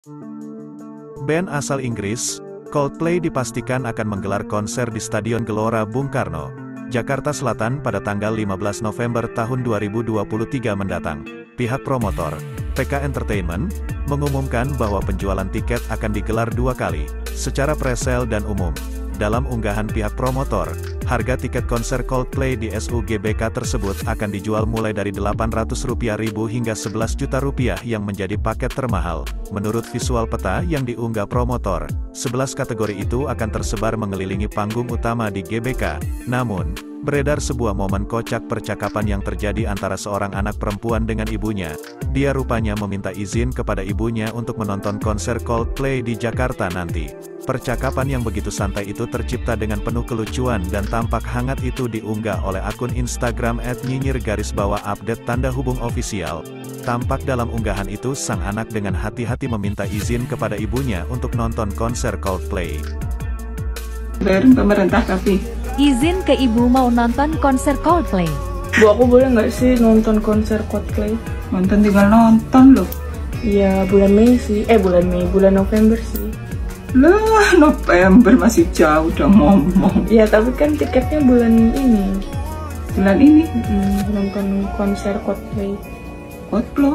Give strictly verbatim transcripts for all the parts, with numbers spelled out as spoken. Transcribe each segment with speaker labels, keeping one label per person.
Speaker 1: Band asal Inggris, Coldplay dipastikan akan menggelar konser di Stadion Gelora Bung Karno, Jakarta Selatan pada tanggal lima belas November tahun dua ribu dua puluh tiga mendatang. Pihak promotor, P K Entertainment, mengumumkan bahwa penjualan tiket akan digelar dua kali, secara presale dan umum. Dalam unggahan pihak promotor, harga tiket konser Coldplay di S U G B K tersebut akan dijual mulai dari delapan ratus rupiah ribu hingga sebelas juta rupiah yang menjadi paket termahal. Menurut visual peta yang diunggah promotor, sebelas kategori itu akan tersebar mengelilingi panggung utama di G B K. Namun, beredar sebuah momen kocak percakapan yang terjadi antara seorang anak perempuan dengan ibunya. Dia rupanya meminta izin kepada ibunya untuk menonton konser Coldplay di Jakarta nanti. Percakapan yang begitu santai itu tercipta dengan penuh kelucuan dan tampak hangat itu diunggah oleh akun Instagram et nyinyir garis bawah update tanda hubung official. Tampak dalam unggahan itu sang anak dengan hati-hati meminta izin kepada ibunya untuk nonton konser Coldplay.
Speaker 2: Bareng pemerintah tapi
Speaker 3: Izin ke ibu mau nonton konser Coldplay.
Speaker 4: Bu, aku boleh nggak sih nonton konser Coldplay?
Speaker 2: nonton tinggal nonton loh.
Speaker 4: Iya, bulan Mei sih. Eh, bulan Mei, bulan November sih.
Speaker 2: Lah, November masih jauh udah ngomong.
Speaker 4: Iya, tapi kan tiketnya bulan ini.
Speaker 2: Bulan ini?
Speaker 4: Mm, nonton konser Coldplay.
Speaker 2: Coldplay?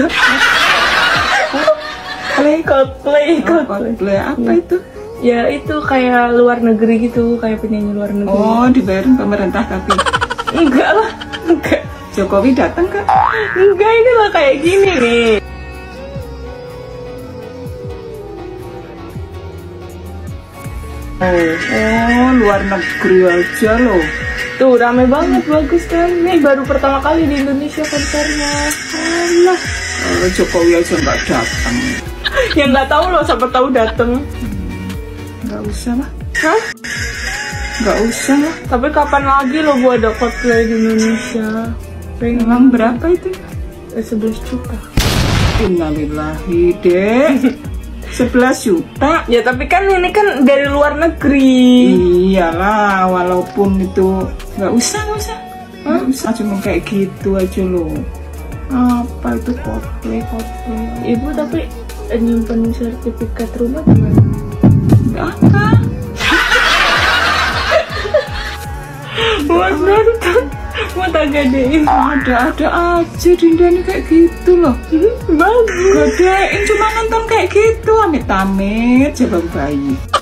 Speaker 4: Coldplay, Coldplay,
Speaker 2: Oh, Coldplay apa
Speaker 4: Ya.
Speaker 2: itu?
Speaker 4: Ya, itu kayak luar negeri gitu, kayak penyanyi luar negeri.
Speaker 2: Oh, dibayarin pemerintah tapi
Speaker 4: Enggak lah, enggak.
Speaker 2: Jokowi datang kak?
Speaker 4: Enggak, ini lah kayak gini nih.
Speaker 2: Oh, luar negeri aja loh.
Speaker 4: Tuh, rame banget, bagus kan. Nih baru pertama kali di Indonesia konsernya.
Speaker 2: Alah, kalau Jokowi aja nggak datang.
Speaker 4: Ya nggak tahu loh, siapa tahu dateng.
Speaker 2: Nggak usah lah.
Speaker 4: Hah?
Speaker 2: Nggak usah lah.
Speaker 4: Tapi kapan lagi lo buat ada Coldplay di Indonesia? Pengen.
Speaker 2: Emang berapa itu?
Speaker 4: Eh, sebelas juta.
Speaker 2: Innalillahi deh. sebelas juta.
Speaker 4: Ya tapi kan ini kan dari luar negeri.
Speaker 2: Iyalah, walaupun itu nggak usah, nggak usah, nggak usah, cuma kayak gitu aja loh. Apa itu Coldplay, Coldplay?
Speaker 4: Ibu tapi eh, nyimpen sertifikat rumah gimana?
Speaker 2: Nggak apa.
Speaker 4: Buat nonton, mau tak gadein.
Speaker 2: Ada-ada aja Dinda nih kayak gitu loh.
Speaker 4: Bagus.
Speaker 2: Gadein cuma nonton kayak gitu, amit-amit, jabang bayi.